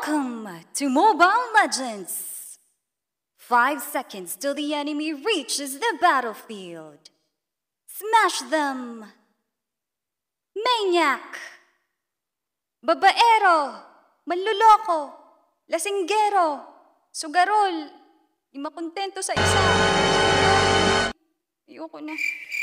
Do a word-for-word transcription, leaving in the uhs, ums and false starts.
Welcome to Mobile Legends! Five seconds till the enemy reaches the battlefield. Smash them! Maniac! Babaero! Manluloko! Lasinggero! Sugarol! Di makontento sa isa. Ayoko na.